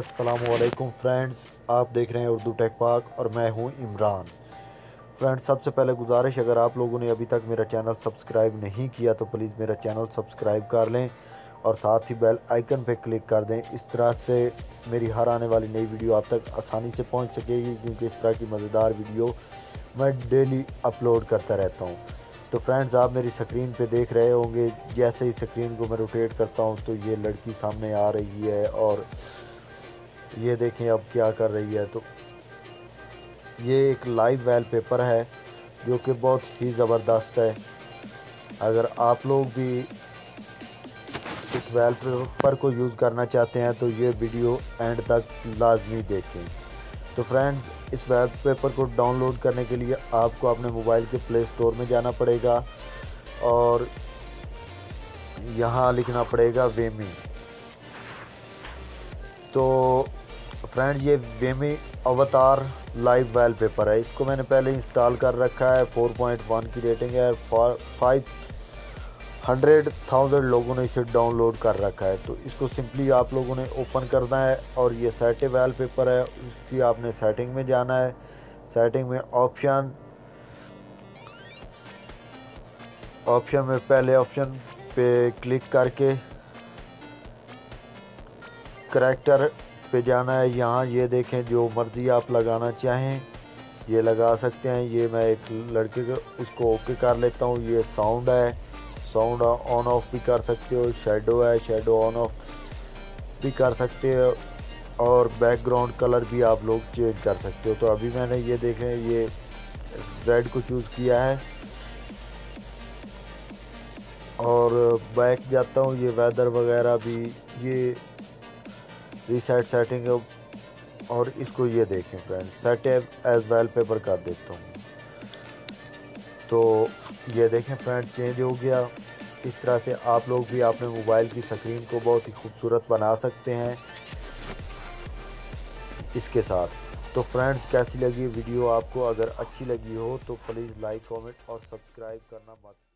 अस्सलामुअलैकुम फ्रेंड्स, आप देख रहे हैं उर्दू टेक पाक और मैं हूं इमरान। फ्रेंड्स, सबसे पहले गुजारिश, अगर आप लोगों ने अभी तक मेरा चैनल सब्सक्राइब नहीं किया तो प्लीज़ मेरा चैनल सब्सक्राइब कर लें और साथ ही बेल आइकन पर क्लिक कर दें। इस तरह से मेरी हर आने वाली नई वीडियो आप तक आसानी से पहुंच सकेगी, क्योंकि इस तरह की मज़ेदार वीडियो मैं डेली अपलोड करता रहता हूं। तो फ्रेंड्स, आप मेरी स्क्रीन पे देख रहे होंगे, जैसे ही स्क्रीन को मैं रोटेट करता हूं तो ये लड़की सामने आ रही है और ये देखें अब क्या कर रही है। तो ये एक लाइव वॉलपेपर है जो कि बहुत ही ज़बरदस्त है। अगर आप लोग भी इस वॉलपेपर को यूज़ करना चाहते हैं तो ये वीडियो एंड तक लाजमी देखें। तो फ्रेंड्स, इस वॉलपेपर को डाउनलोड करने के लिए आपको अपने मोबाइल के प्ले स्टोर में जाना पड़ेगा और यहाँ लिखना पड़ेगा वेमी। तो फ्रेंड्स, ये वेमी अवतार लाइव वॉलपेपर है। इसको मैंने पहले इंस्टॉल कर रखा है। 4.1 की रेटिंग है। 500,000 लोगों ने इसे डाउनलोड कर रखा है। तो इसको सिंपली आप लोगों ने ओपन करना है और ये सेट वॉलपेपर है, उसकी आपने सेटिंग में जाना है। सेटिंग में ऑप्शन में पहले ऑप्शन पे क्लिक करके करैक्टर पे जाना है। यहाँ ये देखें, जो मर्ज़ी आप लगाना चाहें ये लगा सकते हैं। ये मैं एक लड़के को इसको ओके कर लेता हूँ। ये साउंड है, साउंड ऑन ऑफ भी कर सकते हो। शेडो है, शेडो ऑन ऑफ भी कर सकते हो और बैकग्राउंड कलर भी आप लोग चेंज कर सकते हो। तो अभी मैंने ये देख रहे हैं, ये रेड को चूज़ किया है और बैक जाता हूँ। ये वेदर वगैरह भी, ये रीसेट सेटिंग है और इसको ये देखें फ्रेंड्स, सेट एज वॉलपेपर कर देता हूँ। तो ये देखें फ्रेंड, चेंज हो गया। इस तरह से आप लोग भी अपने मोबाइल की स्क्रीन को बहुत ही खूबसूरत बना सकते हैं इसके साथ। तो फ्रेंड्स, कैसी लगी वीडियो आपको? अगर अच्छी लगी हो तो प्लीज़ लाइक, कमेंट और सब्सक्राइब करना मत